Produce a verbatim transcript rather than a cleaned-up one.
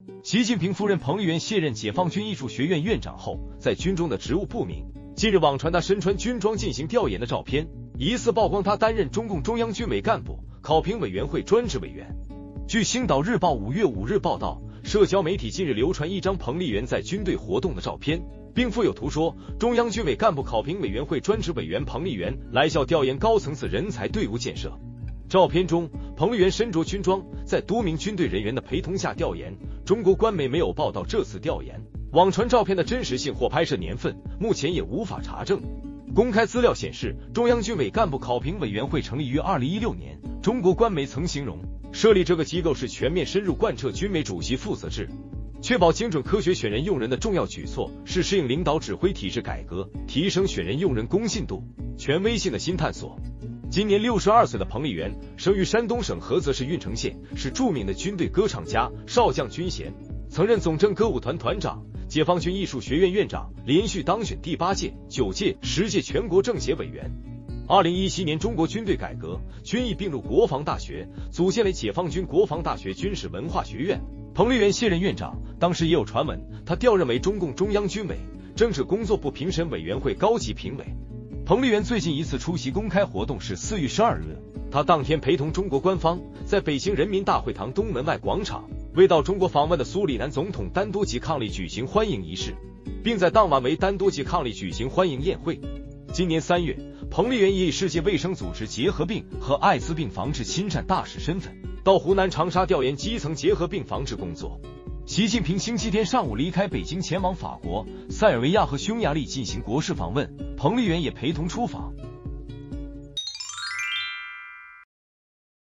习近平夫人彭丽媛卸任解放军艺术学院院长后，在军中的职务不明。近日网传她身穿军装进行调研的照片，疑似曝光她担任中共中央军委干部、考评委员会专职委员。据星岛日报五月五日报道，社交媒体近日流传一张彭丽媛在军队活动的照片，并附有图说中央军委干部考评委员会专职委员彭丽媛来校调研高层次人才队伍建设。照片中，彭丽媛身着军装，在多名军队人员的陪同下调研。中国官媒没有报道这次调研，网传照片的真实性或拍摄年份，目前也无法查证。公开资料显示，中央军委干部考评委员会成立于二零一六年。中国官媒曾形容，设立这个机构是全面深入贯彻军委主席负责制，确保精准科学选人用人的重要举措，是适应领导指挥体制改革、提升选人用人公信度、权威性的新探索。今年六十二岁的彭丽媛生于山东省菏泽市郓城县，是著名的军队歌唱家、少将军衔，曾任总政歌舞团团长、解放军艺术学院院长，连续当选第八届、九届、十届全国政协委员。二零一七年中国军队改革，军艺并入国防大学，组建为解放军国防大学军事文化学院。彭丽媛卸任院长，当时也有传闻他调任为中共中央军委政治工作部评审委员会高级评委。彭丽媛最近一次出席公开活动是四月十二日，她当天陪同中国官方在北京人民大会堂东门外广场为到中国访问的苏里南总统丹多吉伉俪举行欢迎仪式，并在当晚为丹多吉伉俪举行欢迎宴会。今年三月，彭丽媛也以世界卫生组织结核病和艾滋病防治亲善大使身份到湖南长沙调研基层结核病防治工作。习近平星期天上午离开北京前往法国、塞尔维亚和匈牙利进行国事访问，彭丽媛也陪同出访。